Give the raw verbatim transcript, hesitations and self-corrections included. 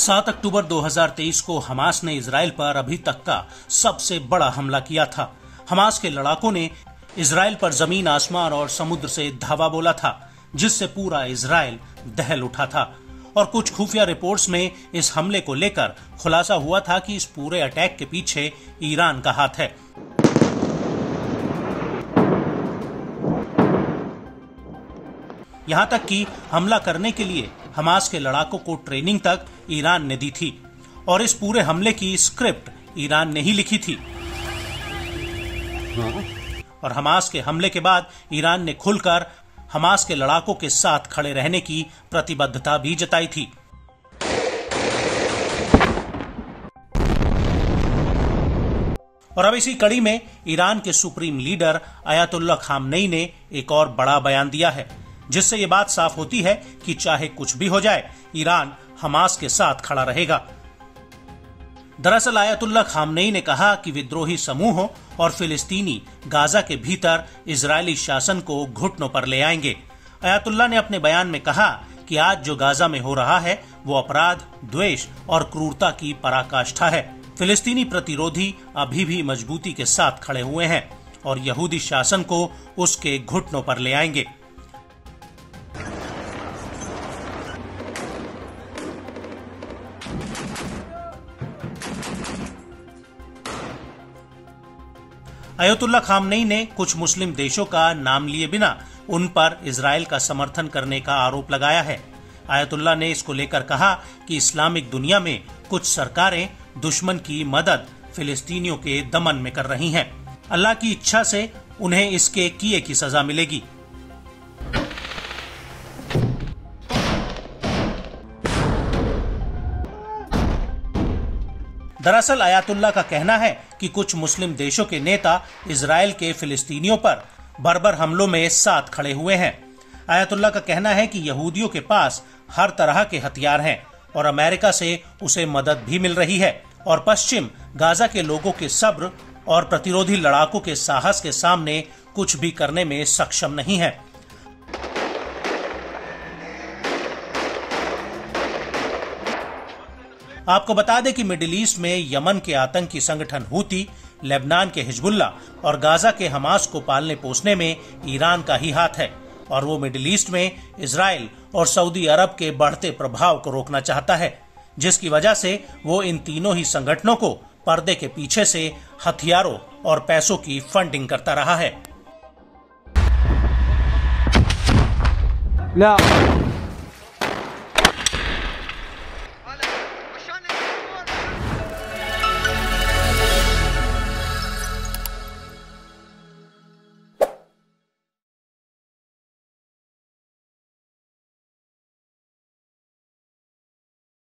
सात अक्टूबर दो हज़ार तेईस को हमास ने इजराइल पर अभी तक का सबसे बड़ा हमला किया था। हमास के लड़ाकों ने इजराइल पर जमीन, आसमान और समुद्र से धावा बोला था, जिससे पूरा इजराइल दहल उठा था। और कुछ खुफिया रिपोर्ट्स में इस हमले को लेकर खुलासा हुआ था कि इस पूरे अटैक के पीछे ईरान का हाथ है। यहां तक कि हमला करने के लिए हमास के लड़ाकों को ट्रेनिंग तक ईरान ने दी थी और इस पूरे हमले की स्क्रिप्ट ईरान ने ही लिखी थी। और हमास के हमले के बाद ईरान ने खुलकर हमास के लड़ाकों के साथ खड़े रहने की प्रतिबद्धता भी जताई थी। और अब इसी कड़ी में ईरान के सुप्रीम लीडर अयातुल्ला खामनेई ने एक और बड़ा बयान दिया है, जिससे ये बात साफ होती है कि चाहे कुछ भी हो जाए, ईरान हमास के साथ खड़ा रहेगा। दरअसल अयातुल्ला खामनेई ने कहा कि विद्रोही समूहों और फिलिस्तीनी गाजा के भीतर इजरायली शासन को घुटनों पर ले आएंगे। अयातुल्ला ने अपने बयान में कहा कि आज जो गाजा में हो रहा है वो अपराध, द्वेष और क्रूरता की पराकाष्ठा है। फिलिस्तीनी प्रतिरोधी अभी भी मजबूती के साथ खड़े हुए हैं और यहूदी शासन को उसके घुटनों पर ले आएंगे। अयातुल्ला खामनेई ने कुछ मुस्लिम देशों का नाम लिए बिना उन पर इजराइल का समर्थन करने का आरोप लगाया है। अयातुल्ला ने इसको लेकर कहा कि इस्लामिक दुनिया में कुछ सरकारें दुश्मन की मदद फिलिस्तीनियों के दमन में कर रही हैं। अल्लाह की इच्छा से उन्हें इसके किए की सजा मिलेगी। दरअसल अयातुल्ला का कहना है कि कुछ मुस्लिम देशों के नेता इजराइल के फिलिस्तीनियों पर बर्बर हमलों में साथ खड़े हुए हैं। अयातुल्ला का कहना है कि यहूदियों के पास हर तरह के हथियार हैं और अमेरिका से उसे मदद भी मिल रही है और पश्चिम गाजा के लोगों के सब्र और प्रतिरोधी लड़ाकों के साहस के सामने कुछ भी करने में सक्षम नहीं है। आपको बता दें कि मिडिल ईस्ट में यमन के आतंकी संगठन हूती, लेबनान के हिजबुल्ला और गाजा के हमास को पालने पोसने में ईरान का ही हाथ है और वो मिडिल ईस्ट में इजराइल और सऊदी अरब के बढ़ते प्रभाव को रोकना चाहता है, जिसकी वजह से वो इन तीनों ही संगठनों को पर्दे के पीछे से हथियारों और पैसों की फंडिंग करता रहा है।